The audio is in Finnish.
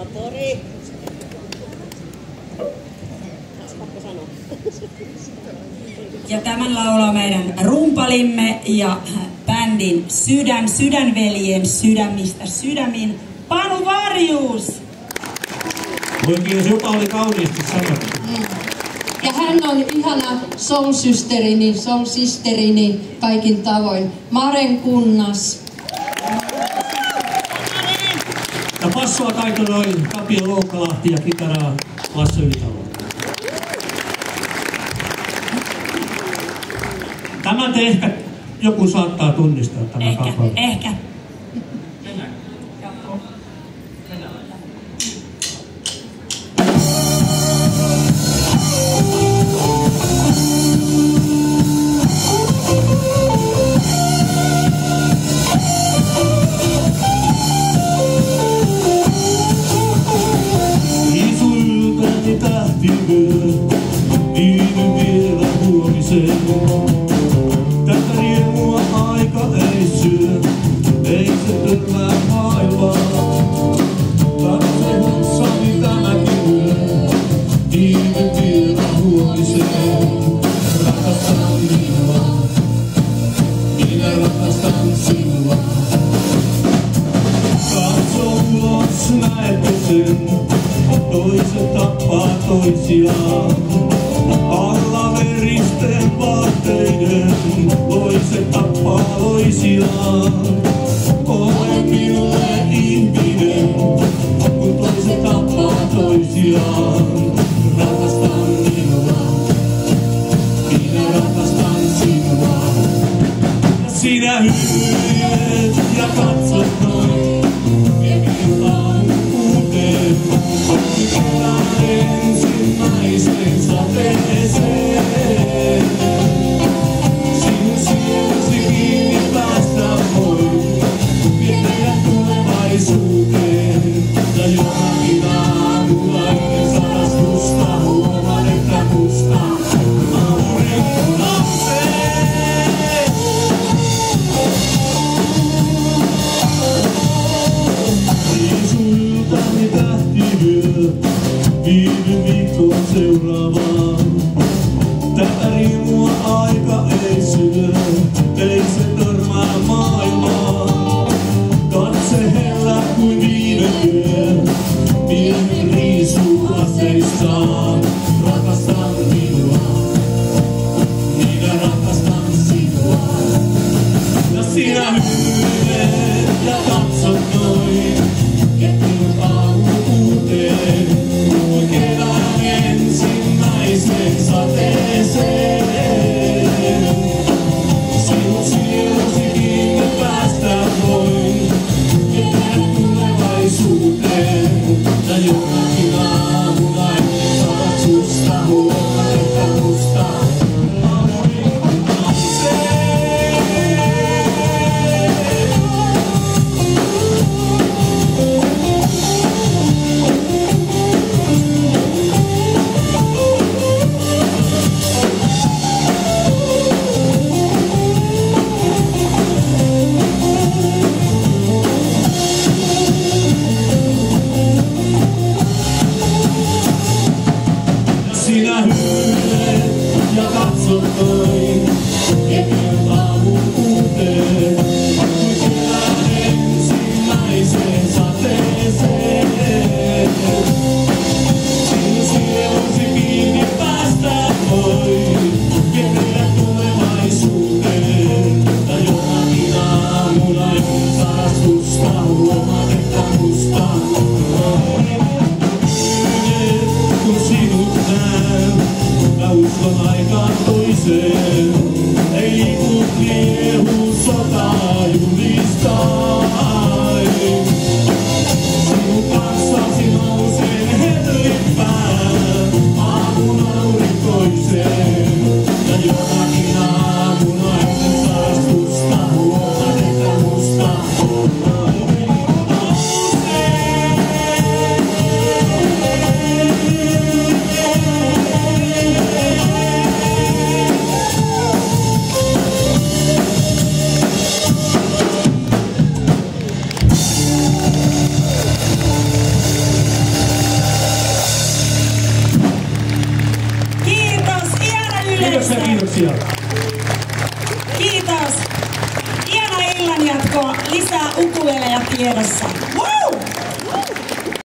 Satori. Pakko sanoa. Ja tämän laulaa meidän rumpalimme ja bändin sydänveljen sydämistä sydämin Panu Varjus. Oikein jopa oli kauniisti sanottu. Ja hän on ihana soul-sisterini kaikin tavoin. Maren Kunnas. Ja passoa taitonoi Tapio Loukkalahti ja kitaraa Lasse Ylitalo. Tämän te ehkä joku saattaa tunnistaa tämän kappaleen. Ehkä. Tätä riemua aika ei syö, ei se törmää maailmaa. Katse hussani tämäkin yö, viime vielä huomiseen. Rakastan minua, minä rakastan sinua. Katso ulos, näette sen, toiset tappaa toisiaan. Alla veristen vaatteiden, toiset tappaa toisiaan. Ole minulle ihminen, kun toiset tappaa toisiaan. Rakastan minua, minä rakastan sinua. Sinä hymyilet ja katsot noin, ja minullaan uuteen. Otetaan ensimmäisen sateeseen. Sinun sielasi kiinni päästä voi, viedä tulevaisuuteen. Ja jonakin aamulla ennen sarastusta huomaan, että musta aurinko nousee. Riisuiltani tähtivyö, viime viikkoon seuraavaan. Tätä riemua aika ei syö, ei se törmää maailmaan. Katse hellä kuin Kiitoksia. Kiitos. Hienoa illan jatkoa. Lisää ukuleleja tiedossa.